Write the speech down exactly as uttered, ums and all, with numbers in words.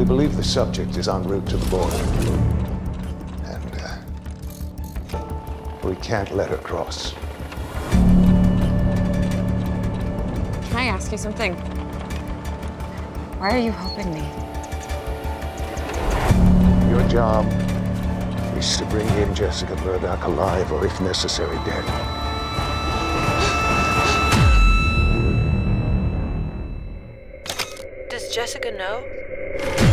believe the subject is en route to the border. And, uh, we can't let her cross. Can I ask you something? Why are you helping me? Your job is to bring in Jessica Murdock alive, or if necessary, dead. Does Jessica know?